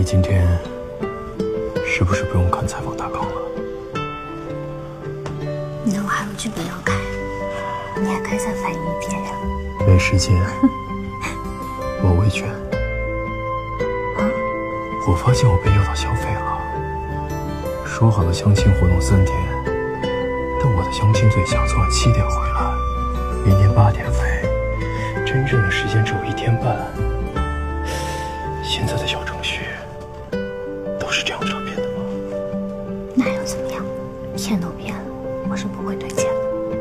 你今天是不是不用看采访大纲了？ 那我还有剧本要改，你还可以再翻译一遍呀。 没时间，我维权。我发现我被诱导消费了。说好了相亲活动3天，但我的相亲对象昨晚7点回来，明天8点飞，真正的时间只有1天半。现在的小程序都是这样诈骗的吗？ 那又怎么样？骗都骗了，我是不会推荐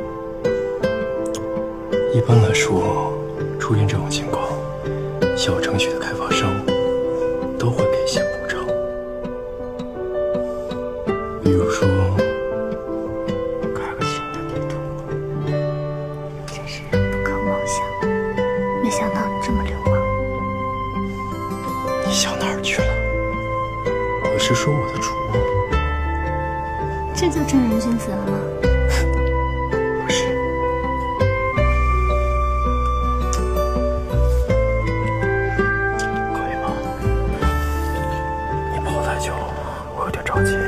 的。 一般来说，出现这种情况，小程序的开发商都会给一些补偿，比如说开个新的地图。 真是不可妄想，没想到你这么流氓。 你想哪儿去了？我是说我的主卧。 这就正人君子了吗？ 不是。可以吗？你跑太久，我有点着急。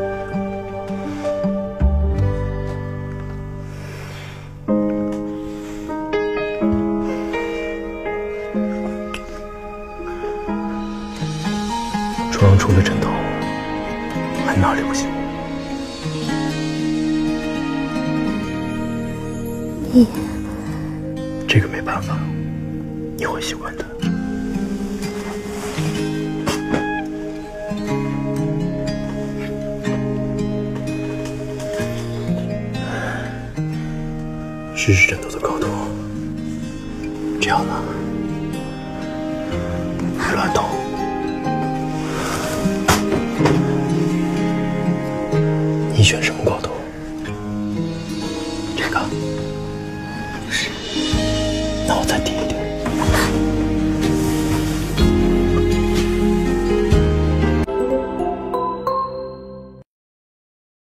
床上除了枕头，还哪里不行？这个没办法，你会习惯的。试试枕头的高度，这样呢？乱动。你选什么高度？这个？不是。那我再低。